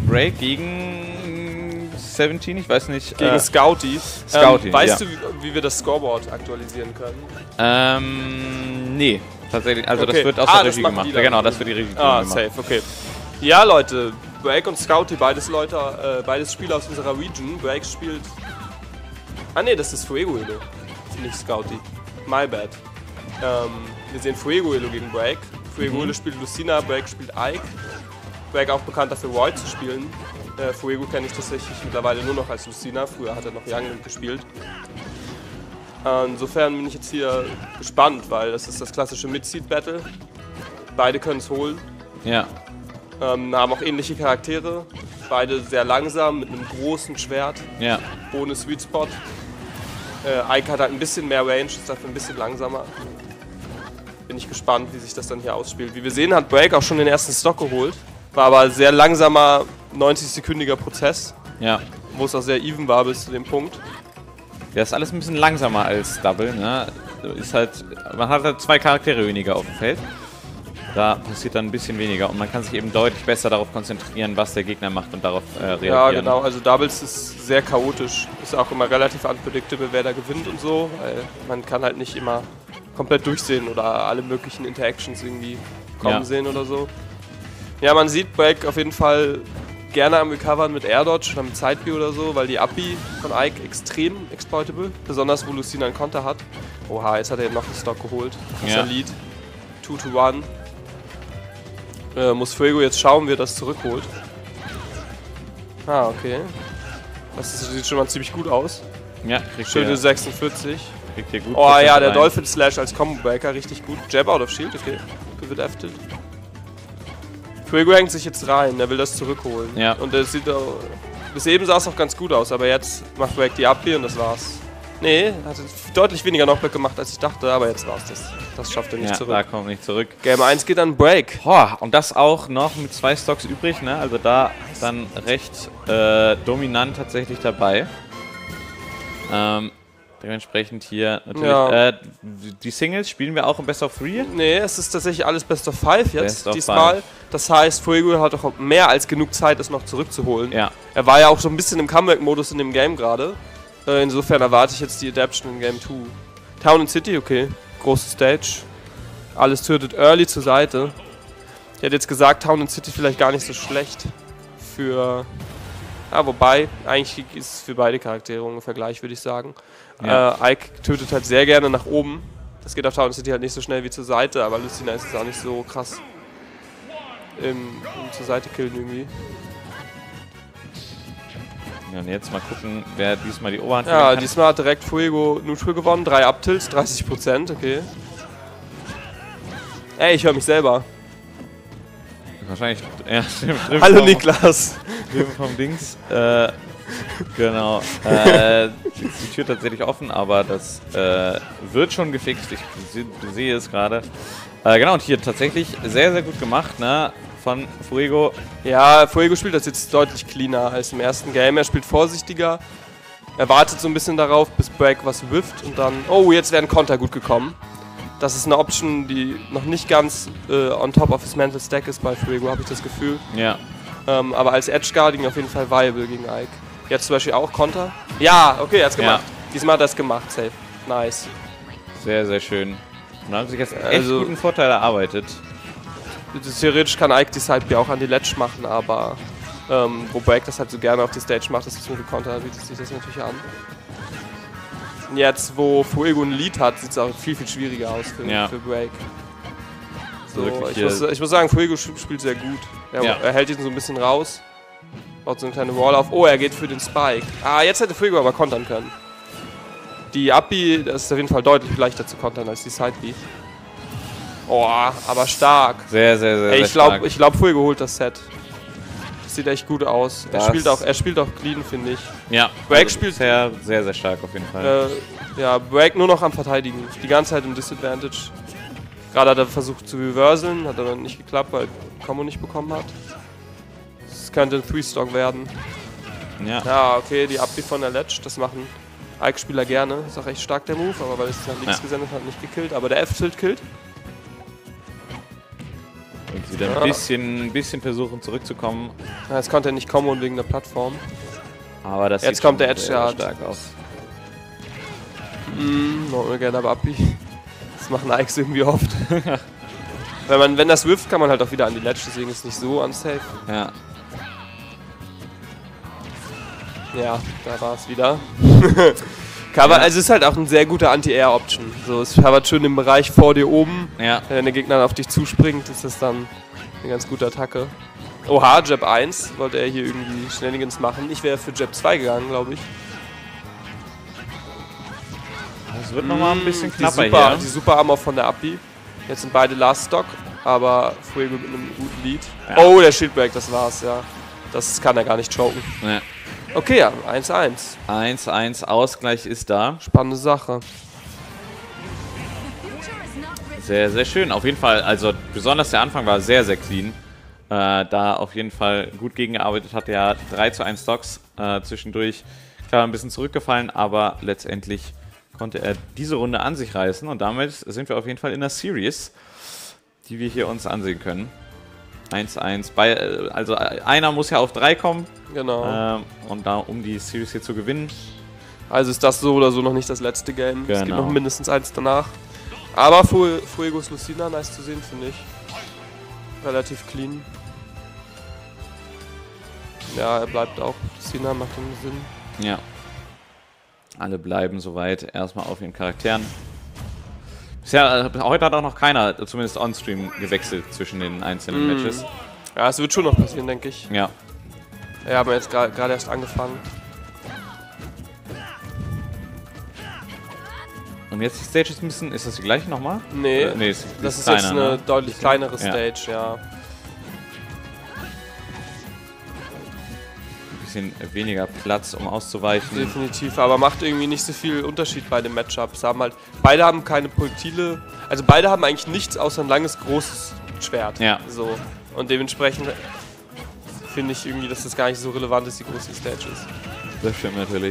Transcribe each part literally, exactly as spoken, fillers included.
Break gegen siebzehn, ich weiß nicht. Gegen äh, Scouty. Scouty, ähm, weißt ja. du, wie, wie wir das Scoreboard aktualisieren können? Ähm, nee, tatsächlich. Also Okay. das wird aus Ah, der das Regie machen gemacht. die Ja, dann. genau, das wird die Regie Ah, gemacht. safe, okay. Ja, Leute, Break und Scouty, beides Leute, äh, beides Spieler aus unserer Region. Break spielt... Ah ne, das ist Fuegoelo, nicht Scouty. My bad. Ähm, wir sehen Fuegoelo gegen Break. Fuegoelo Mhm. spielt Lucina, Break spielt Ike. Break auch bekannt dafür, Void zu spielen. Äh, Fuego kenne ich tatsächlich mittlerweile nur noch als Lucina. Früher hat er noch Young gespielt. Äh, insofern bin ich jetzt hier gespannt, weil das ist das klassische Mid-Seed-Battle. Beide können es holen. Ja. Ähm, haben auch ähnliche Charaktere. Beide sehr langsam, mit einem großen Schwert, Ja. ohne Sweet Spot. Äh, Ike hat halt ein bisschen mehr Range, ist dafür ein bisschen langsamer. Bin ich gespannt, wie sich das dann hier ausspielt. Wie wir sehen, hat Break auch schon den ersten Stock geholt. War aber ein sehr langsamer, neunzig-sekündiger Prozess, Ja. wo es auch sehr even war bis zu dem Punkt. Der ist alles ein bisschen langsamer als Double, ne? Ist halt, man hat halt zwei Charaktere weniger auf dem Feld. Da passiert dann ein bisschen weniger und man kann sich eben deutlich besser darauf konzentrieren, was der Gegner macht und darauf äh, reagieren. Ja, genau. Also Doubles ist sehr chaotisch. Ist auch immer relativ unpredictable, wer da gewinnt und so. Weil man kann halt nicht immer komplett durchsehen oder alle möglichen Interactions irgendwie kommen Ja. sehen oder so. Ja, man sieht Break auf jeden Fall gerne am Recovern mit Air Dodge oder mit Side-B oder so, weil die Up-B von Ike extrem exploitable, besonders wo Lucina einen Konter hat. Oha, jetzt hat er eben noch einen Stock geholt. Das ist Ja. ein Lead. two to one. Äh, muss Fuego jetzt schauen, wie er das zurückholt. Ah, okay. Das ist, sieht schon mal ziemlich gut aus. Ja, kriegt Schöne ihr, sechsundvierzig. kriegt ihr gut. Oh ja, der rein. Dolphin Slash als Combo Breaker, richtig gut. Jab out of Shield, okay. Wird F-Tilt. Fuego hängt sich jetzt rein, er will das zurückholen. Ja. Und das sieht auch, bis eben sah es auch ganz gut aus, aber jetzt macht Break die Up-B und das war's. Nee, hat deutlich weniger Knockback gemacht als ich dachte, aber jetzt war's das. Das schafft er nicht Ja, zurück. da kommt nicht zurück. Game eins geht an Break. Boah, und das auch noch mit zwei Stocks übrig, ne? Also da dann recht äh, dominant tatsächlich dabei. Ähm, dementsprechend hier natürlich. Ja. Äh, die Singles spielen wir auch im Best of Three. Nee, es ist tatsächlich alles Best of Five jetzt, Best of diesmal. five. Das heißt, Fuego hat auch mehr als genug Zeit, es noch zurückzuholen. Ja. Er war ja auch so ein bisschen im Comeback-Modus in dem Game gerade. Äh, insofern erwarte ich jetzt die Adaption in Game zwei. Town and City, okay. Große Stage. Alles tötet early zur Seite. Ich hätte jetzt gesagt, Town and City vielleicht gar nicht so schlecht für... Ja, wobei, eigentlich ist es für beide Charaktere ungefähr gleich, würde ich sagen. Ja. Äh, Ike tötet halt sehr gerne nach oben. Das geht auf Town and City halt nicht so schnell wie zur Seite, aber Lucina ist es auch nicht so krass im, im zur Seite killen irgendwie. Ja, und jetzt mal gucken, wer diesmal die Oberhand Ja, gewinnen kann. diesmal hat direkt Fuego Neutral gewonnen. Drei Up-Tilts, dreißig Prozent, okay. Ey, ich höre mich selber. Wahrscheinlich. Ja, stimmt, drüben Hallo vom- Niklas. drüben vom Dings. Äh, genau. Äh, die, die Tür tatsächlich offen, aber das äh, wird schon gefixt. Ich se sehe es gerade. Äh, genau, und hier tatsächlich sehr, sehr gut gemacht, ne? Von Fuego. Ja, Fuego spielt das jetzt deutlich cleaner als im ersten Game. Er spielt vorsichtiger. Er wartet so ein bisschen darauf, bis Break was whifft und dann... Oh, jetzt wäre ein Konter gut gekommen. Das ist eine Option, die noch nicht ganz äh, on top of his mental stack ist bei Fuego, habe ich das Gefühl. Ja. Ähm, aber als Edge Guarding auf jeden Fall viable gegen Ike. Jetzt zum Beispiel auch Konter. Ja, okay, er hat's gemacht. Ja. Diesmal hat er es gemacht, safe. Nice. Sehr, sehr schön. Und da haben sich jetzt echt Also- guten Vorteil erarbeitet. Theoretisch kann Ike die Side-B auch an die Ledge machen, aber ähm, wo Break das halt so gerne auf die Stage macht, das ist zum Konter, bietet sich das natürlich an. Und jetzt, wo Fuego ein Lead hat, sieht es auch viel, viel schwieriger aus für, Ja. für Break. So, Wirklich ich, hier- muss, ich muss sagen, Fuego sp- spielt sehr gut. Er, Ja. er hält ihn so ein bisschen raus, baut so eine kleine Wall auf. Oh, er geht für den Spike. Ah, jetzt hätte Fuego aber kontern können. Die Up-B, das ist auf jeden Fall deutlich leichter zu kontern als die Side-B. Oh, aber stark. Sehr, sehr, sehr, Ey, sehr ich glaube, stark. ich glaub, Fuego holt das Set. Das sieht echt gut aus. Er Das- spielt, auch, er spielt auch clean, finde ich. Ja, Break also spielt- bisher sehr, sehr stark auf jeden Fall. Äh, ja, Break nur noch am Verteidigen. Die ganze Zeit im Disadvantage. Gerade hat er versucht zu reverseln, hat aber nicht geklappt, weil Combo nicht bekommen hat. Es könnte ein Three-Stock werden. Ja. Ja, okay, die Up-B von der Ledge, das machen Ike-Spieler gerne. Ist auch echt stark der Move, aber weil es nach links Ja. gesendet hat, nicht gekillt. Aber der F-Tilt killt. Und wieder ein Ja. bisschen, ein bisschen versuchen zurückzukommen. Ja, jetzt konnte er nicht kommen wegen der Plattform. Aber das Jetzt sieht kommt schon der Edge sehr Guard. stark aus. Mm, noch gerne aber Abi. Das machen Ikes irgendwie oft. wenn, man, wenn das wirft, kann man halt auch wieder an die Ledge, deswegen ist es nicht so unsafe. Ja. Ja, da war es wieder. Cover, Ja. also es ist halt auch ein sehr guter Anti-Air-Option. So, es covert schön im Bereich vor dir oben. Ja. Wenn der Gegner auf dich zuspringt, ist das dann eine ganz gute Attacke. Oha, Jab eins wollte er hier irgendwie Shenanigans machen. Ich wäre für Jab zwei gegangen, glaube ich. Es wird nochmal ein bisschen die knapper super, hier. Die Super Armor von der Abi. Jetzt sind beide Last Stock, aber Fuego mit einem guten Lead. Ja. Oh, der Shieldbreak, das war's, ja. Das kann er gar nicht choken. Ja. Okay, ja, eins eins. eins eins, Ausgleich ist da. Spannende Sache. Sehr, sehr schön. Auf jeden Fall, also besonders der Anfang war sehr, sehr clean. Äh, da auf jeden Fall gut gegengearbeitet hat. Er drei zu eins Stocks äh, zwischendurch. Klar, ein bisschen zurückgefallen, aber letztendlich konnte er diese Runde an sich reißen. Und damit sind wir auf jeden Fall in der Series, die wir hier uns ansehen können. eins eins. Bei, äh, also einer muss ja auf drei kommen. Genau. Ähm, und da, um die Series hier zu gewinnen. Also ist das so oder so noch nicht das letzte Game. Es gibt Genau. noch mindestens eins danach. Aber Fu- Fuegos Lucina, nice zu sehen, finde ich. Relativ clean. Ja, er bleibt auch. Lucina macht einen Sinn. Ja. Alle bleiben soweit erstmal auf ihren Charakteren. Bisher, äh, heute hat auch noch keiner, zumindest on-stream, gewechselt zwischen den einzelnen Mm. Matches. Ja, es wird schon noch passieren, denke ich. Ja. Ja, haben wir jetzt gerade erst angefangen. Und jetzt die Stages müssen, ist das die gleiche nochmal? Nee, Äh, nee, ist, die das ist kleiner, jetzt eine ne? deutlich kleinere Ja. Stage, ja. Ein bisschen weniger Platz, um auszuweichen. Definitiv, aber macht irgendwie nicht so viel Unterschied bei den Matchups. Haben halt, beide haben keine Projektile, also beide haben eigentlich nichts außer ein langes, großes Schwert. Ja. So. Und dementsprechend finde ich irgendwie, dass das gar nicht so relevant ist, wie groß die Stage ist. Das stimmt natürlich.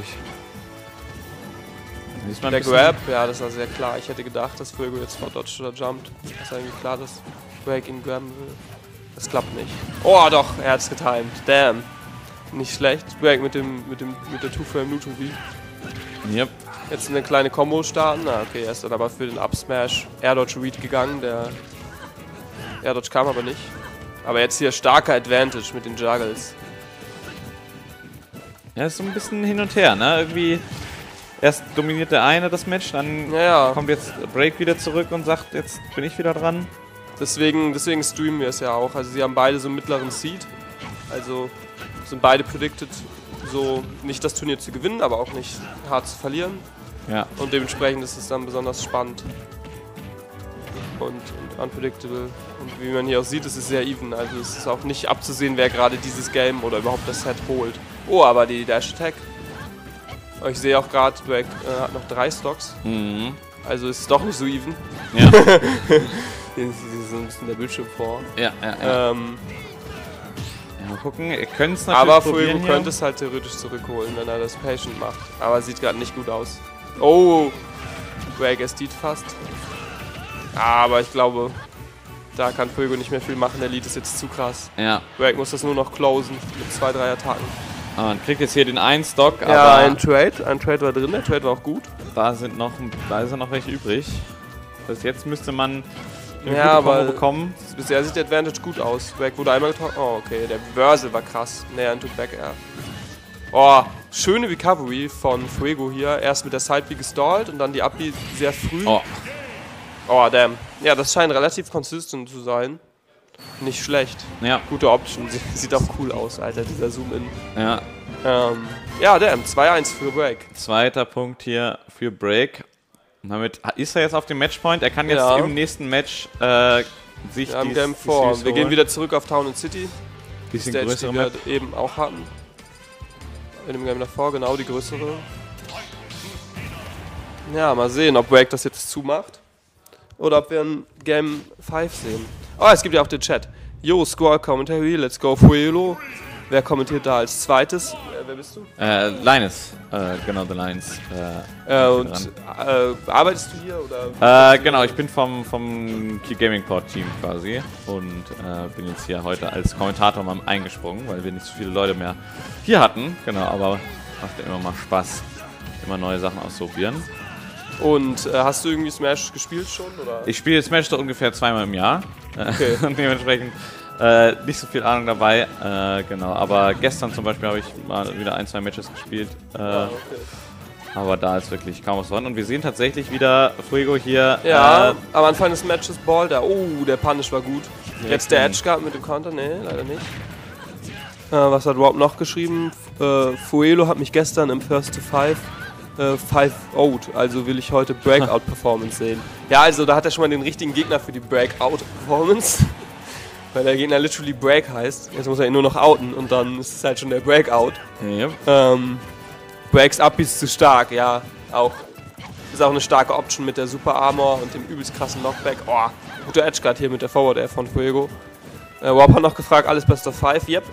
Ist mal ein Der bisschen- Grab, ja, das war sehr klar. Ich hätte gedacht, dass Fuego jetzt vor dodgt oder jumpt. Das war irgendwie klar, dass Break ihn grabben will. Das klappt nicht. Oh doch, er hat's getimed. Damn. Nicht schlecht. Break mit dem mit dem mit der Two-Frame Neutral V. Yep. Jetzt eine kleine Combo starten. Na, okay, er ist dann aber für den Up-Smash Air Dodge Read gegangen. Der Air Dodge kam aber nicht. Aber jetzt hier starker Advantage mit den Juggles. Ja, ist so ein bisschen hin und her, ne? Irgendwie erst dominiert der eine das Match, dann Ja, ja. kommt jetzt Break wieder zurück und sagt, jetzt bin ich wieder dran. Deswegen, deswegen streamen wir es ja auch. Also sie haben beide so einen mittleren Seed. Also sind beide predicted, so nicht das Turnier zu gewinnen, aber auch nicht hart zu verlieren. Ja. Und dementsprechend ist es dann besonders spannend und, und unpredictable. Und wie man hier auch sieht, ist es sehr even. Also es ist auch nicht abzusehen, wer gerade dieses Game oder überhaupt das Set holt. Oh, aber die Dash Attack. Ich sehe auch gerade, Drake äh, hat noch drei Stocks. Mhm. Also ist es doch nicht so even. Ja. Hier ist so ein bisschen der Bildschirm vor. ja, ja, ja. Ähm, ja. Mal gucken, ihr könnt es natürlich aber probieren Fuego hier. könnte es halt theoretisch zurückholen, wenn er das Patient macht. Aber sieht gerade nicht gut aus. Oh, Drake estet fast. Aber ich glaube, da kann Fuego nicht mehr viel machen. Der Lead ist jetzt zu krass. Ja. Drake muss das nur noch closen mit zwei, drei Attacken. Man kriegt jetzt hier den einen Stock, Ja, aber ein Trade. Ein Trade war drin. Der Trade war auch gut. da sind noch, da ist ja noch welche übrig. Das heißt, jetzt müsste man eine Ja, gute aber- Combo bekommen. Bisher sieht der Advantage gut aus. Drake wurde einmal getroffen. Oh, okay. Der Reversal war krass. Näher into Back Air. Oh, schöne Recovery von Fuego hier. Erst mit der Side-B gestallt und dann die Up-B sehr früh. Oh, Oh, damn. Ja, das scheint relativ consistent zu sein. Nicht schlecht. ja, Gute Option. Sie- Sieht auch cool aus, Alter, dieser Zoom-In. ja. Ähm, ja, damn. zwei eins für Break. Zweiter Punkt hier für Break. Und damit ist er jetzt auf dem Matchpoint. Er kann jetzt Ja. im nächsten Match äh, sich Wir haben die, Game die vier. Series Wir gehen holen. wieder zurück auf Town and City. Bisschen Stage, größere die Map. wir eben auch hatten. In dem Game davor, genau die größere. Ja, mal sehen, ob Break das jetzt zumacht. Oder ob wir ein Game fünf sehen. Oh, es gibt ja auch den Chat. Yo, Squad Commentary, let's go Fuelo. Wer kommentiert da als zweites? Äh, wer bist du? Äh, Linus, äh, genau, The Linus. Äh, Äh, und äh, arbeitest du hier oder? Äh, genau, ich bin vom, vom Key Gaming Port Team quasi und äh, bin jetzt hier heute als Kommentator mal eingesprungen, weil wir nicht so viele Leute mehr hier hatten. Genau, aber macht ja immer mal Spaß, immer neue Sachen auszuprobieren. Und äh, hast du irgendwie Smash gespielt schon? Oder? Ich spiele Smash so ungefähr zweimal im Jahr. Okay. Und dementsprechend äh, nicht so viel Ahnung dabei. Äh, genau, aber gestern zum Beispiel habe ich mal wieder ein, zwei Matches gespielt. Äh, Ah, okay. Aber da ist wirklich kaum was dran. Und wir sehen tatsächlich wieder Fuego hier. Ja, äh, am Anfang des Matches Ball da. Oh, der Punish war gut. Direkt Jetzt der in- Edge Guard mit dem Counter? Nee, leider nicht. Äh, was hat Rob noch geschrieben? F äh, Fuelo hat mich gestern im First to Five äh, Five out, also will ich heute Breakout-Performance sehen. Ja, also da hat er schon mal den richtigen Gegner für die Breakout-Performance. Weil der Gegner literally Break heißt. Jetzt muss er ihn nur noch outen und dann ist es halt schon der Breakout. ja. Ähm, Breaks Up ist zu stark, ja. Auch. Ist auch eine starke Option mit der Super Armor und dem übelst krassen Knockback. Oh, guter Edge Guard hier mit der Forward Air von Fuego. Äh, Rob hat noch gefragt, alles Best of Five? Yep.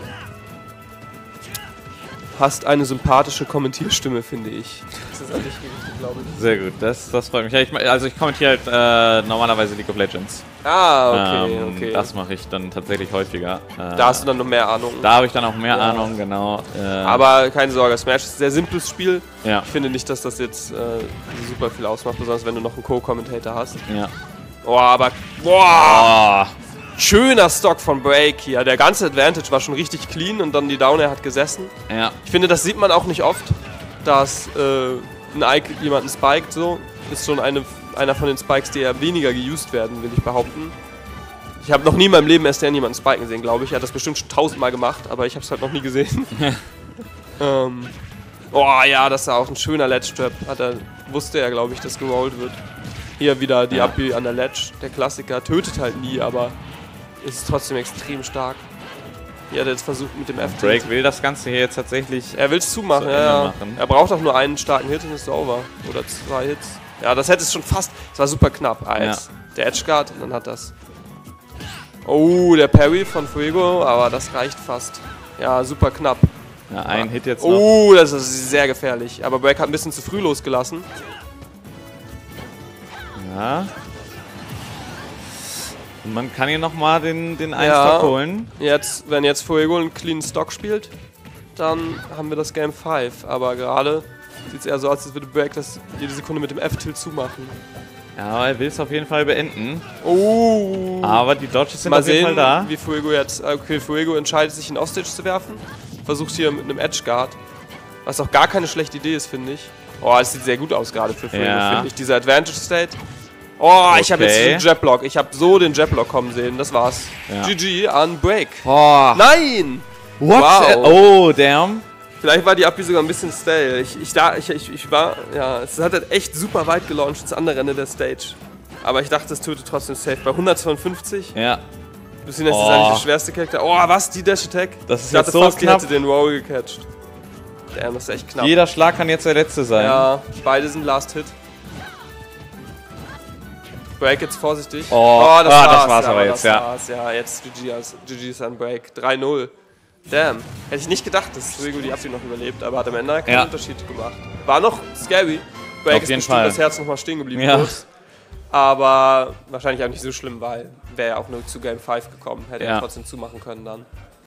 Hast eine sympathische Kommentierstimme, finde ich. Das ist an dich gerichtet, glaube ich. Sehr gut, das, das freut mich. Ja, ich, also ich kommentiere halt äh, normalerweise League of Legends. Ah, okay, Ähm, okay. Das mache ich dann tatsächlich häufiger. Äh, Da hast du dann noch mehr Ahnung. da habe ich dann auch mehr Ja. Ahnung, genau. Äh, Aber keine Sorge, Smash ist ein sehr simples Spiel. ja, Ich finde nicht, dass das jetzt äh, super viel ausmacht, besonders wenn du noch einen Co-Commentator hast. ja. Oh, aber boah, Oh, schöner Stock von Break hier. Der ganze Advantage war schon richtig clean und dann die Down Air hat gesessen. ja. Ich finde, das sieht man auch nicht oft, dass äh, ein Ike jemanden spiked so. Ist schon eine, einer von den Spikes, die eher weniger geused werden, will ich behaupten. Ich habe noch nie in meinem Leben S D N jemanden spiken sehen, glaube ich. Er hat das bestimmt schon tausendmal gemacht, aber ich habe es halt noch nie gesehen. ähm, oh ja, das ist auch ein schöner Ledge-Trap. Hat er, wusste er, glaube ich, dass gerollt wird. Hier wieder die Ja. Up-B an der Ledge. Der Klassiker tötet halt nie, aber ist trotzdem extrem stark. Hier hat er jetzt versucht mit dem F T. Drake will das Ganze hier jetzt tatsächlich. Er will es zumachen, Zu ja, Ende ja. machen. Er braucht auch nur einen starken Hit und ist over. Oder zwei Hits. Ja, das hätte es schon fast. Es war super knapp. Als der Edge Guard und dann hat das. Oh, der Parry von Fuego, aber das reicht fast. Ja, super knapp. Ja, ein Hit jetzt noch. Oh, das ist sehr gefährlich. Aber Break hat ein bisschen zu früh losgelassen. Ja. Und man kann hier nochmal den, den Ja. Einstock holen. Jetzt, wenn jetzt Fuego einen clean Stock spielt, dann haben wir das Game fünf. Aber gerade sieht es eher so aus, als würde Break das jede Sekunde mit dem F-Tilt zumachen. Ja, aber er will es auf jeden Fall beenden. Oh. Aber die Dodges sind Mal auf jeden sehen, Fall da. wie Fuego jetzt. Okay, Fuego entscheidet sich in Offstage zu werfen. Versucht hier mit einem Edge Guard. Was auch gar keine schlechte Idee ist, finde ich. Oh, es sieht sehr gut aus gerade für Fuego, Ja. finde ich. Dieser Advantage State. Oh, ich habe jetzt Okay. den Jetblock. Ich habe so den Jetblock kommen sehen. Das war's. Ja. G G an Break. Oh, Nein! what? Wow. Oh, damn. Vielleicht war die Up B sogar ein bisschen stale. Ich, ich, da, ich, ich, ich war, ja, es hat halt echt super weit gelauncht ins andere Ende der Stage. Aber ich dachte, es tötet trotzdem safe. Bei hundertzweiundfünfzig. Ja. Bisschen ist das Oh. eigentlich der schwerste Charakter. Oh, was? Die Dash Attack? Das ist ich dachte jetzt so fast, die knapp. hätte den Roll gecatcht. Damn, das ist echt knapp. Jeder Schlag kann jetzt der letzte sein. Ja, beide sind Last Hit. Break jetzt vorsichtig. Oh, ah, das war's aber jetzt, das ja. War's. Ja, jetzt G G, als, G G ist an Break. drei null. Damn. Hätte ich nicht gedacht, dass Fuego die Abwehr noch überlebt, aber hat am Ende keinen Ja. Unterschied gemacht. War noch scary. Break Auf ist jeden bestimmt Fall. das Herz nochmal stehen geblieben Ja. kurz. Aber wahrscheinlich auch nicht so schlimm, weil wäre ja auch nur zu Game fünf gekommen. Hätte Ja. er trotzdem zumachen können dann.